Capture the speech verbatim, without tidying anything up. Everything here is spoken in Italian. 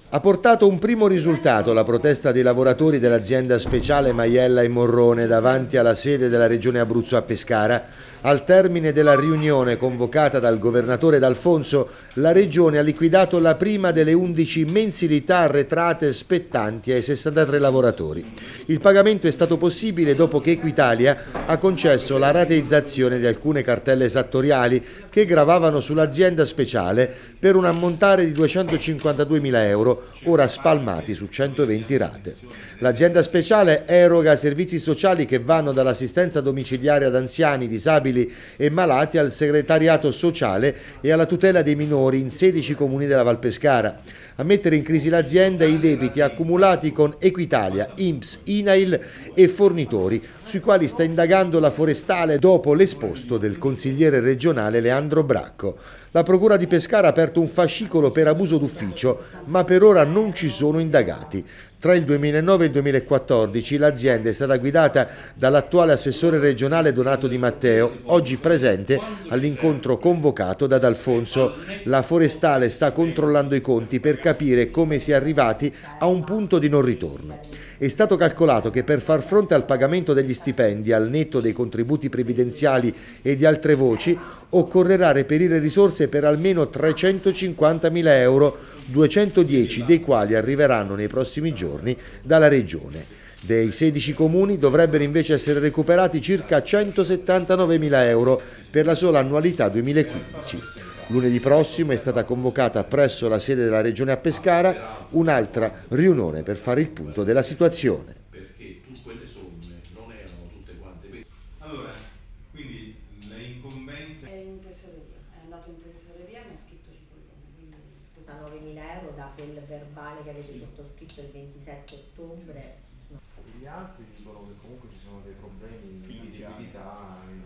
Ha portato un primo risultato la protesta dei lavoratori dell'azienda speciale Maiella e Morrone davanti alla sede della Regione Abruzzo a Pescara. Al termine della riunione convocata dal governatore D'Alfonso, la Regione ha liquidato la prima delle undici mensilità arretrate spettanti ai sessantatré lavoratori. Il pagamento è stato possibile dopo che Equitalia ha concesso la rateizzazione di alcune cartelle esattoriali che gravavano sull'azienda speciale per un ammontare di duecentocinquantaduemila euro, ora spalmati su centoventi rate. L'azienda speciale eroga servizi sociali che vanno dall'assistenza domiciliare ad anziani, disabili e malati al segretariato sociale e alla tutela dei minori in sedici comuni della Val Pescara. A mettere in crisi l'azienda i debiti accumulati con Equitalia, I N P S, I N A I L e fornitori, sui quali sta indagando la Forestale dopo l'esposto del consigliere regionale Leandro Bracco. La Procura di Pescara ha aperto un fascicolo per abuso d'ufficio, ma per ora non ci sono indagati. Tra il duemilanove e il duemilaquattordici l'azienda è stata guidata dall'attuale assessore regionale Donato Di Matteo, oggi presente all'incontro convocato da D'Alfonso. La Forestale sta controllando i conti per capire come si è arrivati a un punto di non ritorno. È stato calcolato che per far fronte al pagamento degli stipendi, al netto dei contributi previdenziali e di altre voci, occorrerà reperire risorse per almeno trecentocinquantamila euro, duecentodieci dei quali arriveranno nei prossimi giorni dalla Regione. Dei sedici comuni dovrebbero invece essere recuperati circa centosettantanovemila euro per la sola annualità duemilaquindici. Lunedì prossimo è stata convocata presso la sede della Regione a Pescara un'altra riunione per fare il punto della situazione. Perché tu quelle somme non erano tutte quante. Allora, quindi le incombenze... È in tesoreria, è andato in tesoreria e mi ha scritto Cipollone. Quindi novantanovemila euro da quel verbale che avete sottoscritto il ventisette ottobre. Gli altri dicono che comunque ci sono dei problemi di visibilità.